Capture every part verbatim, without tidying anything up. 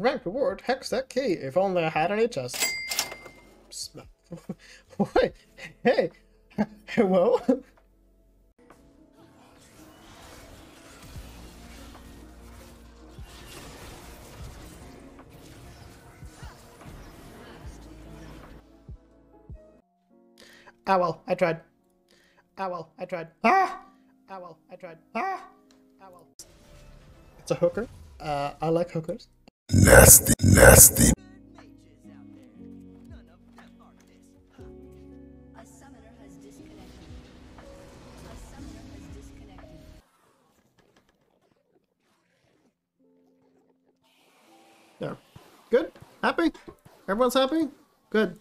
Rank reward, hex that key. If only I had any chests. Wait, hey, hello? Ah well, I tried. Ah well, I tried. Ah! Ah well, I tried. Ah! Ah well. It's a hooker. Uh, I like hookers. Nasty, nasty. A summoner has disconnected. A summoner has disconnected. There. Good? Happy? Everyone's happy? Good.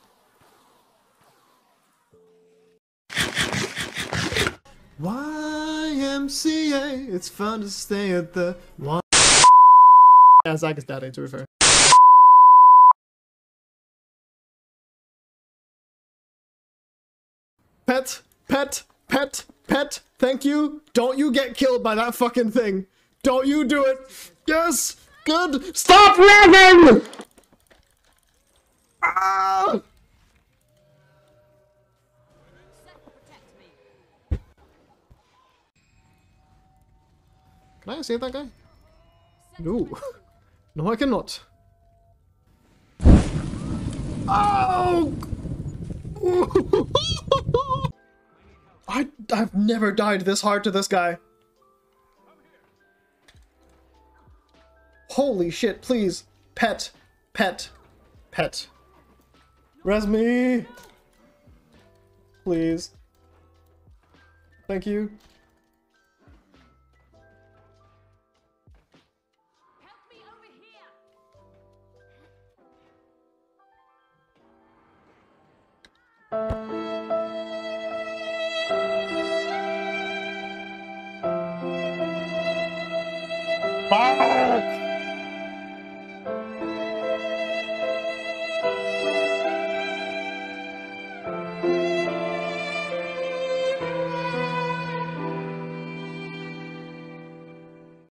Y M C A, it's fun to stay at the one. Yeah, Zach is daddy, to be fair. Pet, pet, pet, pet, thank you. Don't you get killed by that fucking thing. Don't you do it. Yes, good. Stop laughing! Ah! Can I save that guy? No. No, I cannot. Oh! I, I've never died this hard to this guy. Holy shit, please. Pet. Pet. Pet. Res me! Please. Thank you. Ah!